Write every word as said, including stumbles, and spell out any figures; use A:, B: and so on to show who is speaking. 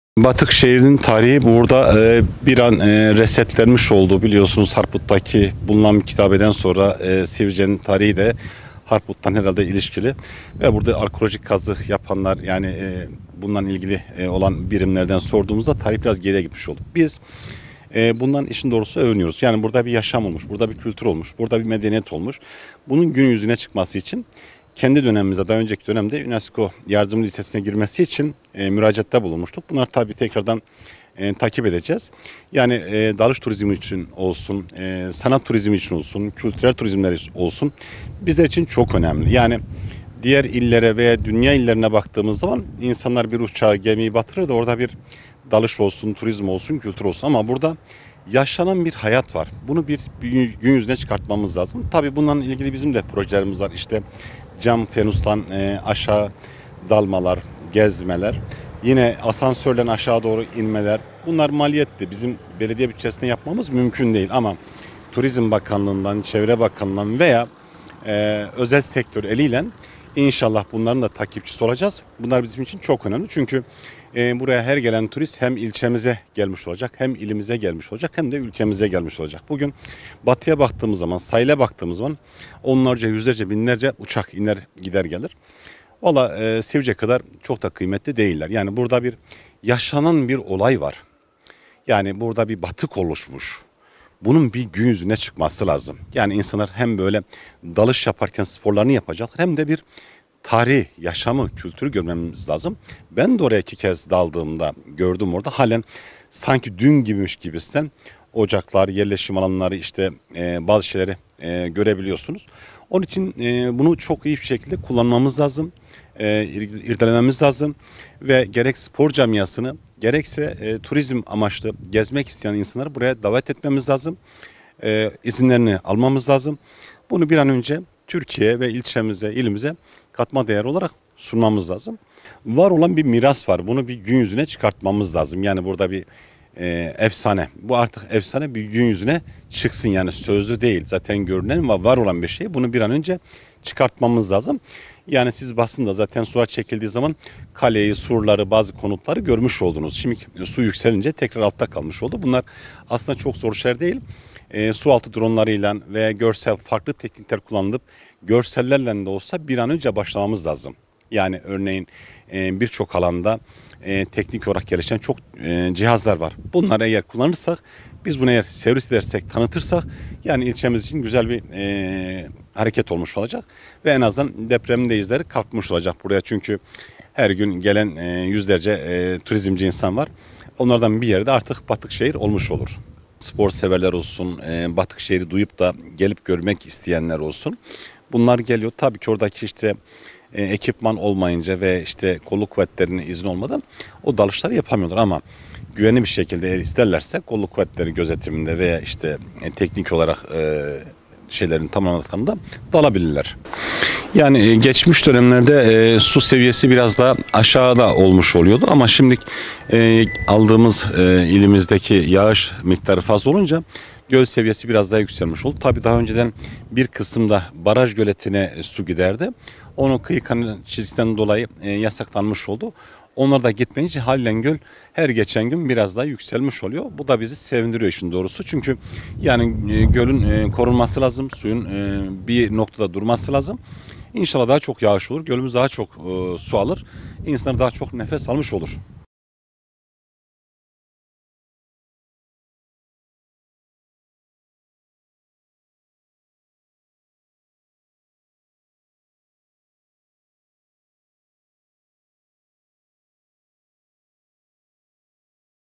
A: Batık şehrinin tarihi burada e, bir an e, resetlenmiş oldu. Biliyorsunuz Harput'taki bulunan bir kitabeden sonra e, Sivrice'nin tarihi de Harput'tan herhalde ilişkili. Ve burada arkeolojik kazı yapanlar, yani e, bundan ilgili e, olan birimlerden sorduğumuzda tarih biraz geriye gitmiş oldu. Biz e, bundan işin doğrusu övünüyoruz. Yani burada bir yaşam olmuş, burada bir kültür olmuş, burada bir medeniyet olmuş. Bunun gün yüzüne çıkması için kendi dönemimizde, daha önceki dönemde UNESCO yardım listesine girmesi için e, müracaatta bulunmuştuk. Bunlar tabii tekrardan e, takip edeceğiz. Yani e, dalış turizmi için olsun, e, sanat turizmi için olsun, kültürel turizmler olsun bizler için çok önemli. Yani diğer illere veya dünya illerine baktığımız zaman insanlar bir uçağı, gemiyi batırır da orada bir dalış olsun, turizm olsun, kültür olsun. Ama burada yaşanan bir hayat var. Bunu bir, bir gün yüzüne çıkartmamız lazım. Tabii bununla ilgili bizim de projelerimiz var. İşte cam fenustan e, aşağı dalmalar, gezmeler, yine asansörden aşağı doğru inmeler. Bunlar maliyetli. Bizim belediye bütçesinde yapmamız mümkün değil ama Turizm Bakanlığı'ndan, Çevre Bakanlığı'ndan veya e, özel sektör eliyle inşallah bunların da takipçisi olacağız. Bunlar bizim için çok önemli çünkü e, buraya her gelen turist hem ilçemize gelmiş olacak, hem ilimize gelmiş olacak, hem de ülkemize gelmiş olacak. Bugün batıya baktığımız zaman, sahile baktığımız zaman onlarca, yüzlerce, binlerce uçak iner gider gelir. Valla e, Sivrice kadar çok da kıymetli değiller. Yani burada bir yaşanan bir olay var. Yani burada bir batık oluşmuş. Bunun bir gün yüzüne çıkması lazım. Yani insanlar hem böyle dalış yaparken sporlarını yapacak, hem de bir tarih, yaşamı, kültürü görmemiz lazım. Ben de oraya iki kez daldığımda gördüm orada. Halen sanki dün gibiymiş gibisinden ocaklar, yerleşim alanları, işte e, bazı şeyleri e, görebiliyorsunuz. Onun için e, bunu çok iyi bir şekilde kullanmamız lazım. E, irdelememiz lazım. Ve gerek spor camiasını, gerekse e, turizm amaçlı gezmek isteyen insanları buraya davet etmemiz lazım. E, izinlerini almamız lazım. Bunu bir an önce Türkiye ve ilçemize, ilimize katma değer olarak sunmamız lazım. Var olan bir miras var. Bunu bir gün yüzüne çıkartmamız lazım. Yani burada bir e, efsane. Bu artık efsane bir gün yüzüne çıksın. Yani sözlü değil. Zaten görünen ve var olan bir şey. Bunu bir an önce çıkartmamız lazım. Yani siz basında zaten sular çekildiği zaman kaleyi, surları, bazı konutları görmüş oldunuz. Şimdi su yükselince tekrar altta kalmış oldu. Bunlar aslında çok zor şeyler değil. E, su altı dronlarıyla veya görsel farklı teknikler kullanılıp görsellerle de olsa bir an önce başlamamız lazım. Yani örneğin e, birçok alanda e, teknik olarak gelişen çok e, cihazlar var. Bunları eğer kullanırsak, biz bunu eğer servis edersek, tanıtırsak, yani ilçemiz için güzel bir e, hareket olmuş olacak. Ve en azından depremin de izleri kalkmış olacak buraya. Çünkü her gün gelen e, yüzlerce e, turizmci insan var. Onlardan bir yerde artık batık şehir olmuş olur. Spor severler olsun, e, batık şehri duyup da gelip görmek isteyenler olsun. Bunlar geliyor. Tabii ki oradaki işte e, ekipman olmayınca ve işte kolluk kuvvetlerinin izni olmadan o dalışları yapamıyorlar ama güvenli bir şekilde eğer isterlerse kolluk kuvvetleri gözetiminde veya işte e, teknik olarak e, şeylerin tamamladıklarında dalabilirler. Yani e, geçmiş dönemlerde e, su seviyesi biraz daha aşağıda olmuş oluyordu ama şimdi e, aldığımız e, ilimizdeki yağış miktarı fazla olunca göl seviyesi biraz daha yükselmiş oldu. Tabii daha önceden bir kısımda baraj göletine su giderdi. Onun kıyı kanal çizgisinden dolayı e, yasaklanmış oldu. Onlar da gitmeyince haliyle göl her geçen gün biraz daha yükselmiş oluyor. Bu da bizi sevindiriyor işin doğrusu. Çünkü yani e, gölün e, korunması lazım. Suyun e, bir noktada durması lazım. İnşallah daha çok yağış olur. Gölümüz daha çok e, su alır. İnsanlar daha çok nefes almış olur.